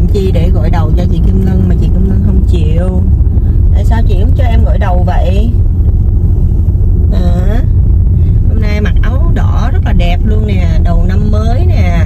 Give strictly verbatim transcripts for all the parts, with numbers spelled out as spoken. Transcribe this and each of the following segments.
Chi để gội đầu cho chị Kim Ngân mà chị Kim Ngân không chịu. Tại sao chị không cho em gội đầu vậy? À, hôm nay mặc áo đỏ rất là đẹp luôn nè, đầu năm mới nè.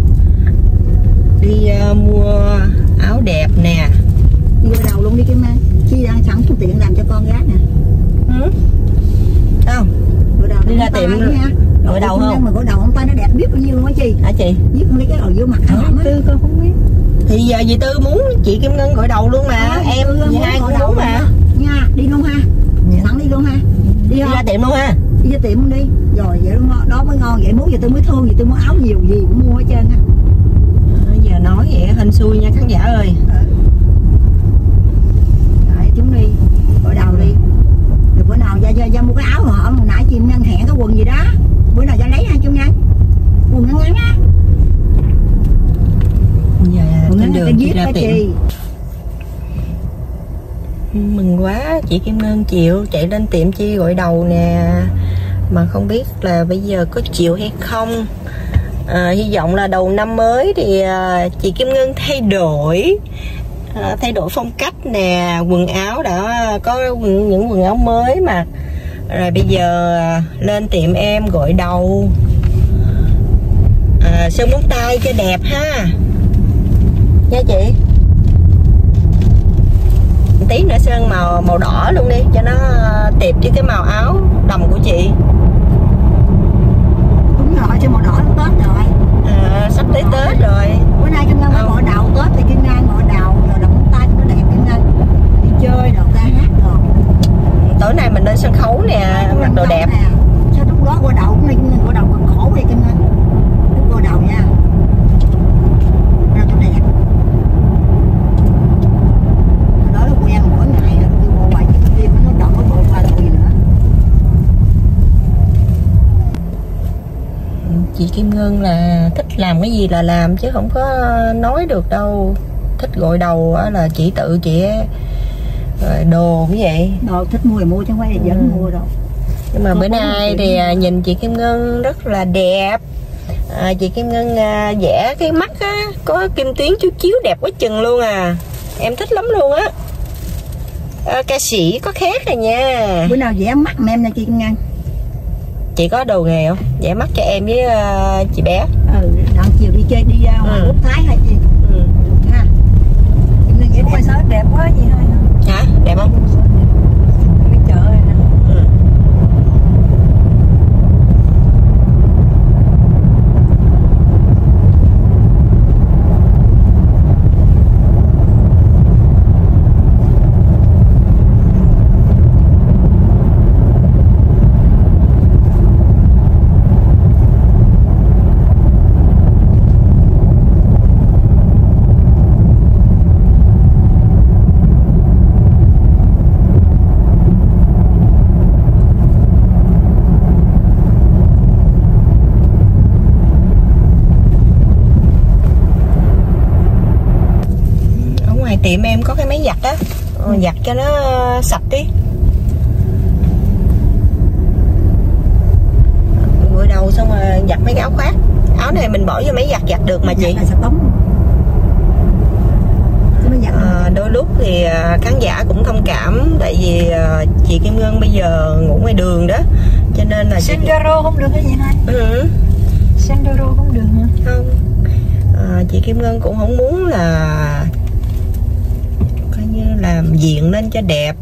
Đi uh, mua áo đẹp nè. Đi gội đầu luôn đi Kim Ngân. Chi đang sẵn phương tiện làm cho con gái nè. Ừ. Không? Gội đầu đi ra tiệm nha. Gội đầu không? Mà gội đầu không tay nó đẹp biết bao nhiêu luôn á chị. Hả chị? Biết mấy cái đầu vô mặt à, Tư con không biết. Thì giờ dì Tư muốn chị Kim Ngân gội đầu luôn mà. À, em dì hai cũng muốn mà. Nha, đi luôn ha. Sẵn đi luôn ha. Đi, đi ra tiệm luôn ha. Đi ra tiệm luôn đi. Rồi vậy đó mới ngon. Vậy muốn giờ tôi mới thương, vậy tôi muốn áo nhiều gì cũng mua hết trơn á. À, giờ nói vậy hên xui nha khán giả ơi. Ừ. Rồi chúng đi gội đầu đi. Rồi bữa nào ra, ra, ra mua cái áo họ hồi nãy chị Ngân hẹn cái quần gì đó. Bữa nào ra lấy ha chung Ngân. Quần ngắn ngắn á. Giờ trên đường chị ra tiệm. Chị. Mừng quá, chị Kim Ngân chịu chạy lên tiệm Chi gội đầu nè. Mà không biết là bây giờ có chịu hay không. À, hy vọng là đầu năm mới thì à, chị Kim Ngân thay đổi à, thay đổi phong cách nè, quần áo đã có những quần áo mới mà. Rồi bây giờ à, lên tiệm em gội đầu, à, sơn móng tay cho đẹp ha nha chị. Tí nữa sơn màu màu đỏ luôn đi cho nó tiệp với cái màu áo đầm của chị. Đúng rồi, cho màu đỏ nó Tết rồi. À, sắp tới Tết rồi. Bữa nay Kim Ngân mới gội đầu Tết thì Kim Ngân gội đầu rồi đầm móng tay cho nó đẹp Kim Ngân. Đi chơi rồi ca hát rồi. Tối nay mình lên sân khấu nè, mặc đồ đẹp. Nè. Sao lúc đó gội đầu cũng đi Kim Ngân gội đầu còn khổ vậy Kim Ngân. Lúc gội đầu nha. Rồi cho đẹp. Đó là quen mỗi ngày rồi đi bộ hoài chứ đi nó chọn cái bộ hoài rồi gì nữa. Chị Kim Ngân là thích làm cái gì là làm chứ không có nói được đâu. Thích gội đầu là chị tự chị rồi đồ cái vậy. Đồ thích mua thì mua chứ không phải là dẫn ừ. mua đâu. Nhưng mà bữa nay thì mua. Nhìn chị Kim Ngân rất là đẹp. À, chị Kim Ngân à, vẽ cái mắt á, có kim tuyến chiếu chiếu đẹp quá chừng luôn à. Em thích lắm luôn á. À, ca sĩ có khác rồi nha. Bữa nào vẽ mắt mà em nha chị Kim Ngân. Chị có đồ nghề không? Vẽ mắt cho em với uh, chị bé. Ừ, đoạn chiều đi chơi đi ra ngoài ừ. Quốc Thái hả chị? Ừ. Ha. Kim Ngân vẽ đẹp. Sao đẹp quá gì thôi. Hả? Đẹp không? Cái chợ này nè. Ừ. Tiệm em có cái máy giặt á, ừ. Giặt cho nó sạch đi. Gội đầu xong rồi giặt mấy cái áo khoác. Áo này mình bỏ vô máy giặt giặt được mà chị. À, đôi lúc thì khán giả cũng thông cảm. Tại vì chị Kim Ngân bây giờ ngủ ngoài đường đó, cho nên là Sandero không được cái gì này. Ừ. Sandero không được hả? Không. À, chị Kim Ngân cũng không muốn là như làm diện lên cho đẹp.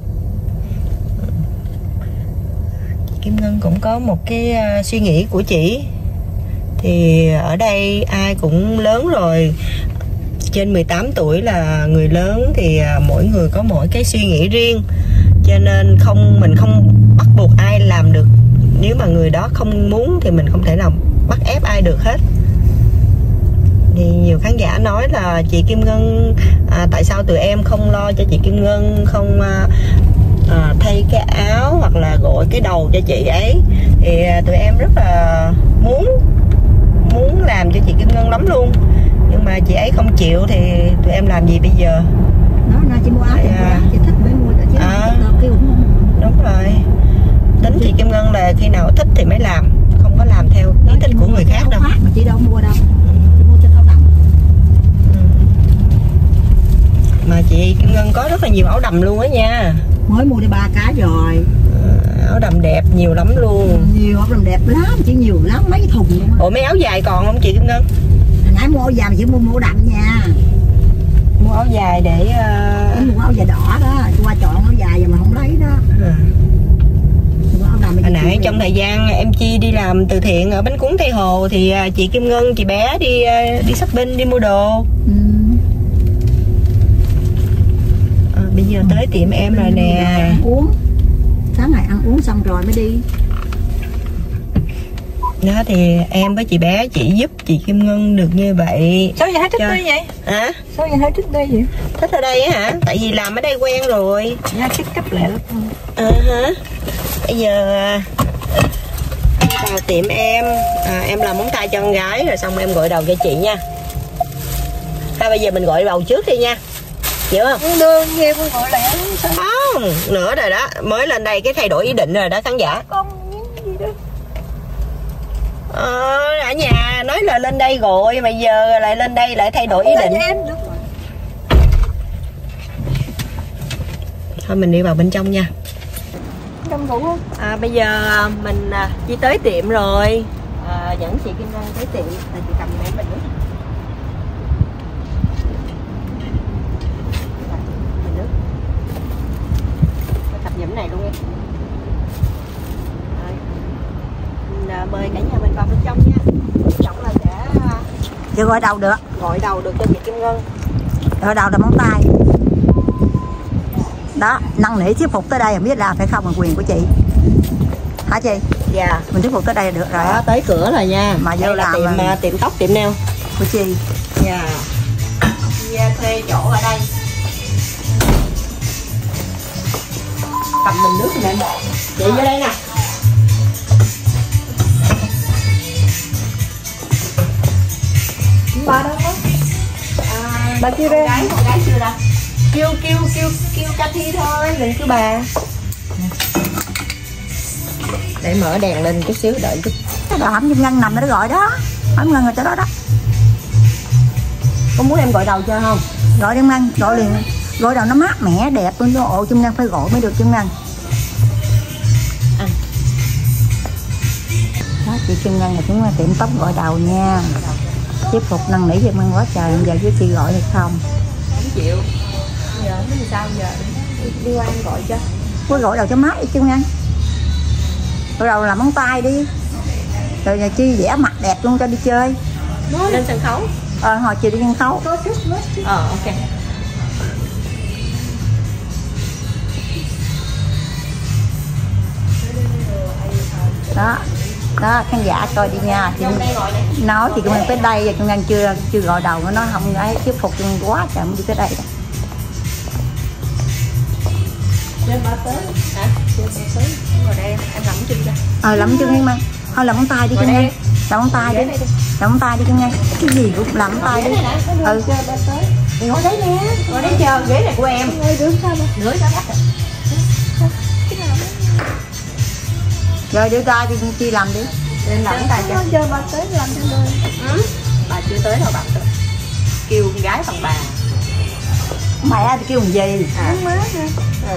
Chị Kim Ngân cũng có một cái uh, suy nghĩ của chị. Thì ở đây ai cũng lớn rồi, trên mười tám tuổi là người lớn thì uh, mỗi người có mỗi cái suy nghĩ riêng. Cho nên không mình không bắt buộc ai làm được. Nếu mà người đó không muốn thì mình không thể nào bắt ép ai được hết. Thì nhiều khán giả nói là chị Kim Ngân à, tại sao tụi em không lo cho chị Kim Ngân, không à, à, thay cái áo hoặc là gội cái đầu cho chị ấy. Thì à, tụi em rất là muốn muốn làm cho chị Kim Ngân lắm luôn. Nhưng mà chị ấy không chịu thì tụi em làm gì bây giờ? Đó là chị mua áo, thì à, chị thích mới mua chứ. À, đúng rồi. Tính chị Kim Ngân là khi nào thích thì mới làm, không có làm theo ý thích của người khác đâu. Mà chị đâu mua đâu. Mà chị Kim Ngân có rất là nhiều áo đầm luôn á nha. Mới mua đi ba cái rồi. À, áo đầm đẹp nhiều lắm luôn. Nhiều áo đầm đẹp lắm, chỉ nhiều lắm, mấy thùng luôn á. Ủa mấy áo dài còn không chị Kim Ngân? Hồi nãy mua áo dài mà chỉ mua mua đầm nha. Mua áo dài để uh... mua áo dài đỏ đó, tôi qua chọn áo dài mà không lấy đó. À. Hồi nãy trong thời gian em Chi đi làm từ thiện ở Bánh Cuốn Tây Hồ thì chị Kim Ngân, chị bé đi đi shopping, đi mua đồ. Ừ. À, bây giờ tới tiệm em rồi nè. Ăn uống. Sáng ngày ăn uống xong rồi mới đi. Đó thì em với chị bé chỉ giúp chị Kim Ngân được như vậy. Sao giờ thấy thích Cho... đi vậy? Hả? Sao giờ thấy thích đi vậy? Thích ở đây á hả? Tại vì làm ở đây quen rồi. Nha, thích cấp lẹ lắm. Ờ hả? Bây giờ vào tiệm em, à, em làm móng tay cho con gái rồi xong em gội đầu cho chị nha. Thôi bây giờ mình gội đầu trước đi nha. Hiểu không? Đương nhiên con gọi lẹ. Không, nữa rồi đó, mới lên đây cái thay đổi ý định rồi đó khán giả. Con gì đó. Ờ, ở nhà nói là lên đây rồi mà giờ lại lên đây lại thay đổi ý định. Em được rồi. Thôi mình đi vào bên trong nha. Trong ngủ không? À, bây giờ mình đi tới tiệm rồi. À, dẫn chị Kim Ngân tới tiệm là chị cầm em bình nước. Bình nước. Cặp dẫm này luôn em. Rồi. Mình mời cả nhà mình vào bên trong nha. Trọng là sẽ chưa gọi đầu được. Gọi đầu được cho chị Kim Ngân. Gọi đầu là móng tay. Đó, năn nỉ thuyết phục tới đây không biết làm phải không, là quyền của chị hả chị? Dạ. Mình thuyết phục tới đây là được rồi. Đó, tới cửa rồi nha. Mà vô làm tiệm mà... tiệm tóc, tiệm nail của chị. Dạ. Chị thuê chỗ ở đây. Cầm bình nước nè em. Chị vô đây nè. Ba đâu có? À, bà chưa ra. Con gái, con gái chưa ra. Kêu kêu kêu kêu Cathy thôi, đừng kêu bà. Để mở đèn lên chút xíu đợi chút. Cái bà hẩm Kim Ngân nằm nó gọi đó. Hẩm Ngân ở chỗ đó đó. Có muốn em gọi đầu cho không? Gọi Kim Ngân, gọi liền. Gọi đầu nó mát mẻ đẹp luôn. Ồ, Kim Ngân phải gọi mới được Kim Ngân. À. Đó, chị Kim Ngân là chúng tiệm tóc gọi đầu nha. Tiếp phục năn nỉ Kim Ngân quá trời. Giờ với chị gọi được không? Không chịu. Giờ nó làm sao giờ? Đi qua em gọi cho. Có gọi đầu cho mát đi Kim Ngân. Gọi đầu làm móng tay đi. Rồi nhà Chi vẽ mặt đẹp luôn cho đi chơi. Lên sân khấu. Ờ, hồi chiều đi sân khấu. Ờ, ok. Đó. Đó, khán giả coi đi nha. Chị nói thì Kim Ngân tới đây và Kim Ngân chưa chưa gọi đầu nó nói không ấy thuyết phục Kim Ngân quá trời mới đi tới đây đó. Lên ba tới. Hả? Lên ba tới. Ngồi đây em, em làm chân cho. Ờ, làm chân Kim Ngân. Thôi làm móng tay đi Kim Ngân. Làm móng tay đi. Làm móng tay đi Kim Ngân. Cái gì cũng làm móng tay đi. Ừ. Thì ngồi đấy nè. Ngồi đấy chờ, ghế này của em. Ngồi được sao mà. Nửa sao bắt rồi. Rồi đưa tay thì Chi làm đi. Lên làm móng tay cho. Giờ bà tới làm cho đời. Ừ. Bà chưa tới đâu bà tới. Kêu con gái bằng bà. Mẹ thì kêu làm gì? À. Má nè. Ừ.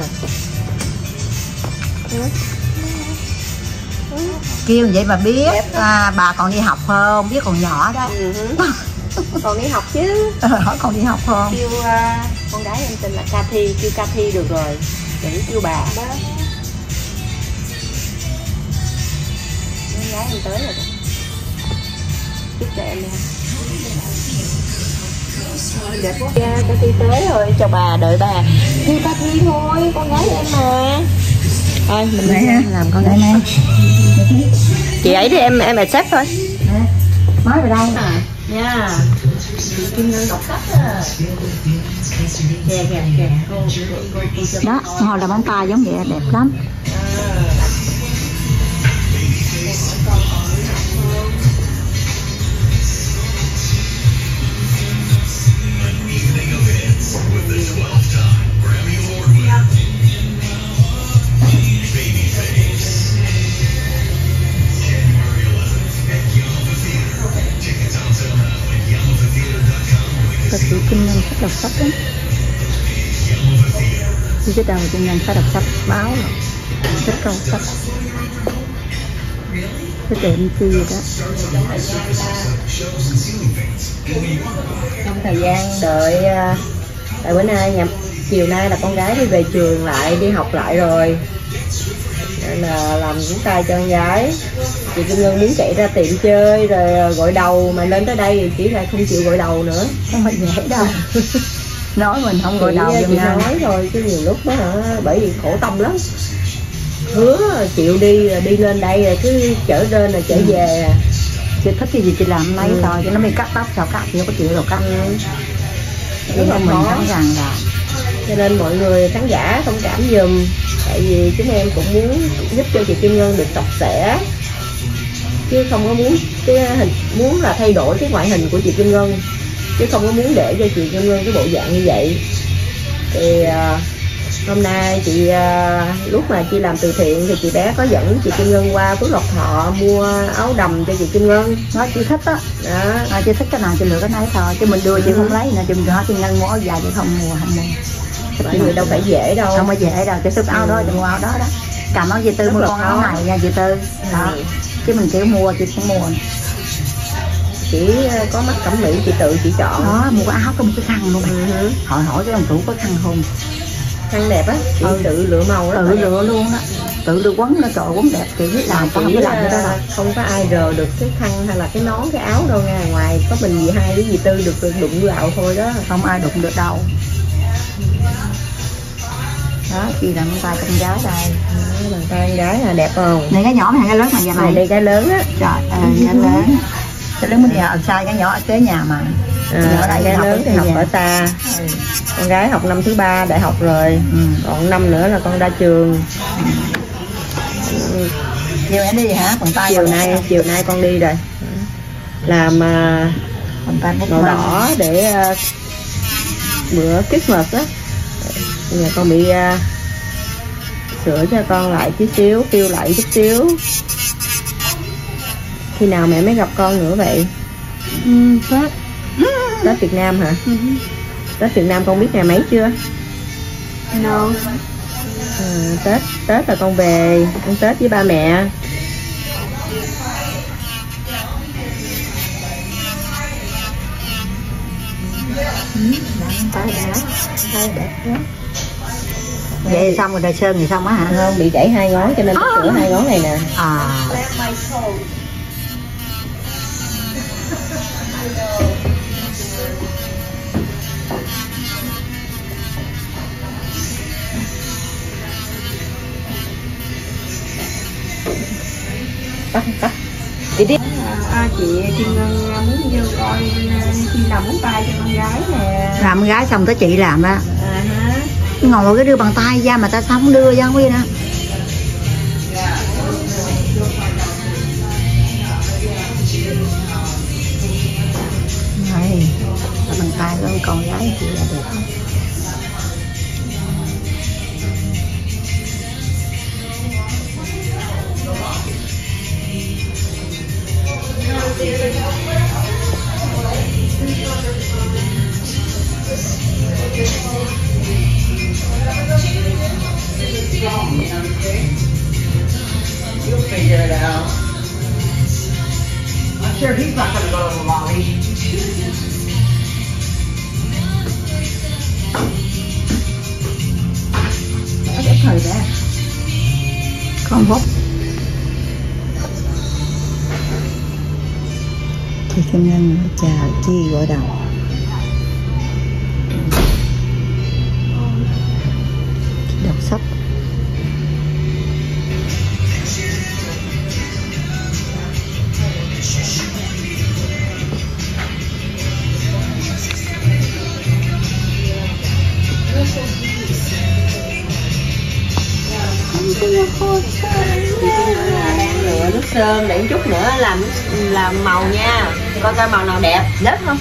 Kêu vậy mà biết à, bà còn đi học không? Biết còn nhỏ đó. Ừ. Còn đi học chứ. Ờ, hỏi con đi học không? Kêu uh, con gái em tên là Cathy, kêu Cathy được rồi. Đừng kêu bà. Đó. Con gái em tới rồi. Chúc cho em nha. Đẹp quá. Yeah, Cathy tới rồi, chào bà, đợi bà. Kêu Cathy thôi, con gái em mà. Thôi mình đi làm con gái em. Chị ấy thì em em accept thôi. Mới vào đây à, nha. Kim Ngân đọc sách à. Kìa kìa kìa. Cô, cô, cô, cô đó, hồi là móng tay giống vậy đẹp lắm. Thật sự Kim Ngân thích đọc sách lắm. Chứ cái đầu Trung Ngân phải đọc sách báo rồi. Thích câu sách. Cái tiệm chi vậy đó. Trong thời gian đợi tại bữa nay nhập chiều nay là con gái đi về trường lại, đi học lại rồi, nên là làm cũng tay cho con gái. Chị Kim Ngân muốn chạy ra tiệm chơi rồi gọi đầu, mà lên tới đây thì chị lại không chịu gọi đầu nữa. Không phải dễ đâu. Nói mình không gọi chị, đầu chị nói thôi chứ nhiều lúc đó hả, bởi vì khổ tâm lắm. Hứa chịu đi rồi đi lên đây rồi cứ chở lên rồi chở ừ. về. Chị thích cái gì chị làm lấy ừ. thôi, cho nó mới cắt tóc sao cắt chị không có chịu đâu cắt. Ừ. Rất là mình khó. sẵn sàng là cho nên mọi người khán giả thông cảm giùm, tại vì chúng em cũng muốn giúp cho chị Kim Ngân được sạch sẽ, chứ không có muốn cái hình muốn là thay đổi cái ngoại hình của chị Kim Ngân, chứ không có muốn để cho chị Kim Ngân cái bộ dạng như vậy. Thì uh, hôm nay chị uh, lúc mà chị làm từ thiện thì chị bé có dẫn chị Kim Ngân qua Phước Lộc Thọ mua áo đầm cho chị Kim Ngân. Nói chị thích á, đó. À, chị thích cái nào chị lựa cái nấy thôi, chứ mình đưa chị ừ. không lấy nè, chị hỏi chị Ngân mua áo dài chị không mua không mua. Mọi người đâu phải dễ đâu, không có dễ đâu, chị thích áo ừ. đó chị mua áo đó đó. Cầm áo chị Tư mua con áo này nha chị Tư đó. Ừ. Chứ mình kiểu mua chị cũng mua. Chỉ có mắt cẩm mỹ chị tự chị chọn đó, mua cái áo có một cái khăn luôn. Ừ. Hỏi hỏi cái ông chủ có khăn không, khăn đẹp á, chị ừ. tự lựa màu đó, tự lựa luôn đó, tự lựa quấn nó trời quấn đẹp, chị biết làm không biết làm cái đó đâu. Không có ai rờ được cái khăn hay là cái nón cái áo đâu nha, ngoài có mình dì Hai với dì Tư được đụng vào thôi đó, không ai đụng được đâu. Đó, chị làm tay con gái đây, bàn tay con gái là đẹp không? Này cái nhỏ hay cái lớn mà giờ này? Đây cái lớn á. Trời ơi, cái lớn. Cái lớn mới đi học sai, cái nhỏ ở kế nhà mà. À, ở đây cái lớn thì học ở xa. Ừ. Con gái học năm thứ ba đại học rồi. Ừ. Còn năm nữa là con ra trường. Ừ. Chiều em đi hả? Còn tay chiều nay chiều nay con đi rồi. Làm uh, màu đỏ để uh, bữa Christmas á. Nhà con bị uh, sửa cho con lại chút xíu, phiêu lại chút xíu. Khi nào mẹ mới gặp con nữa vậy? Ừ, Tết. Tết Việt Nam hả? Ừ. Tết Việt Nam con biết ngày mấy chưa? No. À, Tết Tết là con về ăn Tết với ba mẹ. Ừ, tay đã, tay đẹp quá. Vậy xong rồi Đại Sơn thì xong á hả? Không, bị gãy hai ngón cho nên phải sửa hai ngón này nè. À. Tắt tắt. Chị đi. À, chị Kim Ngân muốn vô coi chị làm móng tay cho con gái nè. Làm con gái xong tới chị làm đó. À ha. Ngồi cái đưa bằng tay ra mà ta sao không đưa ra nguyên nè. Này, bằng tay con con gái chị là được. You'll figure it out. I'm sure he's not gonna go to the lobby. Cái thời đó Con vóc thì Kim Ngân chào Chi gọi đầu. Chị đọc sách. Đang lựa nước sơn để chút nữa làm làm màu nha, coi coi màu nào đẹp nhất không.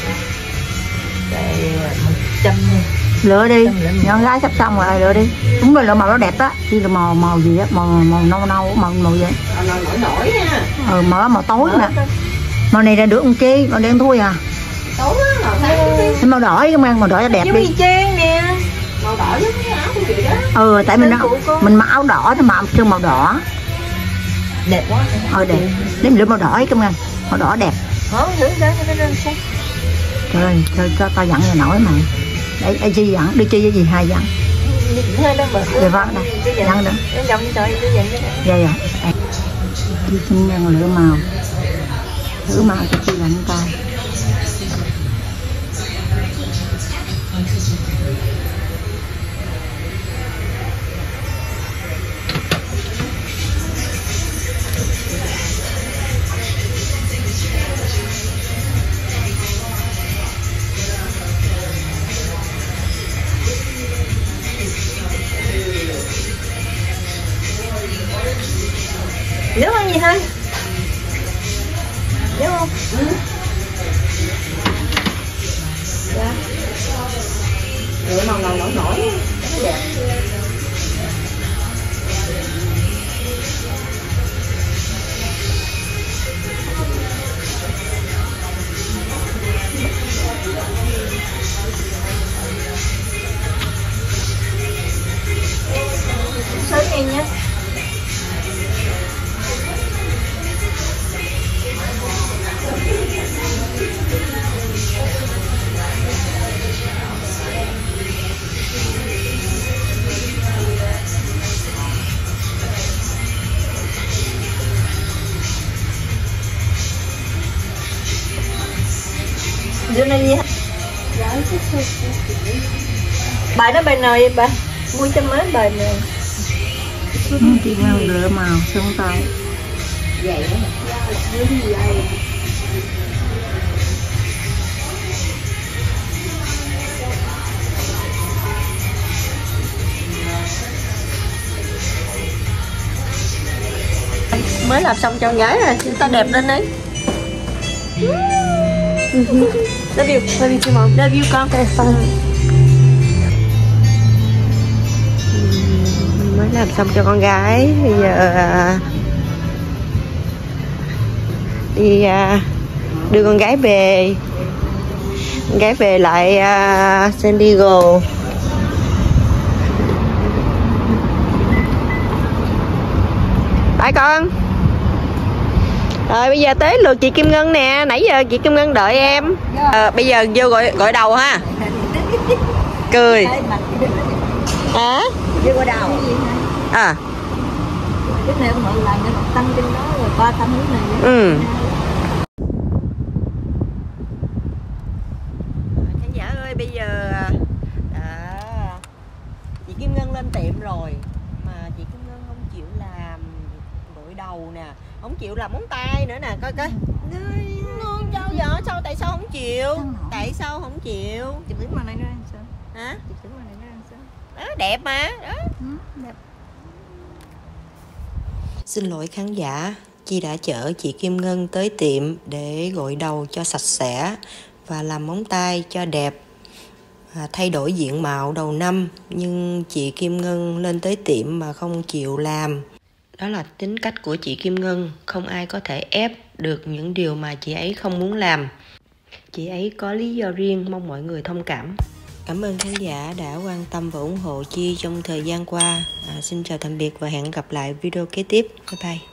Để châm Lựa đi, nhỏ gái sắp xong rồi lựa đi. Đúng rồi, lựa màu đó đẹp á, chỉ là màu màu gì á, màu màu nâu nâu, màu màu gì? Màu nổi nổi nha. Ừ, màu màu tối nè. Màu này là được con chi, màu đen thui à? Tối á, màu sáng. Màu đỏ cái mang màu đỏ cho đẹp đi. Giống y chang nè. Màu đỏ giống cái áo của chị đó. Ừ, tại mình mình mặc áo đỏ thì mặc sơn màu đỏ. Đẹp quá. Ờ đẹp. Lấy mình lựa màu đỏ ấy Kim Ngân. Màu đỏ đẹp. Hả? Thử ra cái đó xem. Trời ơi, cho, cho tao dặn nhà nổi mày. Để để chi dặn, đưa chi với gì hai dặn. Hai đó bật. Rồi vâng đây. Dặn nữa. Nó dặn trời tôi dặn. Dạ dạ. Chi Kim Ngân lựa màu. Thử màu cho chi lạnh tay. Nhớ ăn gì thôi? Nhớ không? Ừ. Dạ. Rồi màu nào nổi nổi nó đẹp. Sớm em nhé. Bữa nay gì hả? Bài đó bài nào vậy bà? Mua cho mấy bài nào? Chị Ngân lựa màu sơn tay. Vậy đó. Mới làm xong cho con gái rồi, chúng ta đẹp lên đấy. Love you, love you too mom. Love you con. Okay, fine. Mới làm xong cho con gái, bây giờ đi đưa con gái về, con gái về lại uh, San Diego. Bye con. Rồi bây giờ tới lượt chị Kim Ngân nè, nãy giờ chị Kim Ngân đợi em. À, bây giờ vô gọi gọi đầu ha. Cười. Hả? Vô gọi đầu. À. Cái này mọi lần nó tăng trên đó rồi ba tăng lúc này. Ừ. Khán giả ơi, bây giờ à, chị Kim Ngân lên tiệm rồi mà chị Kim Ngân không chịu làm gội đầu nè, không chịu làm móng tay nữa nè, coi coi. Ngon sao vậy? Sao tại sao không chịu? Tại sao không chịu? Chụp đứng màn này ra sao? Hả? Chụp đứng màn này ra sao? Đó, đẹp mà. Đó. Ừ, đẹp. Xin lỗi khán giả, Chi đã chở chị Kim Ngân tới tiệm để gội đầu cho sạch sẽ và làm móng tay cho đẹp, à, thay đổi diện mạo đầu năm. Nhưng chị Kim Ngân lên tới tiệm mà không chịu làm. Đó là tính cách của chị Kim Ngân, không ai có thể ép được những điều mà chị ấy không muốn làm. Chị ấy có lý do riêng, mong mọi người thông cảm. Cảm ơn khán giả đã quan tâm và ủng hộ Chi trong thời gian qua. À, xin chào tạm biệt và hẹn gặp lại video kế tiếp. Bye bye.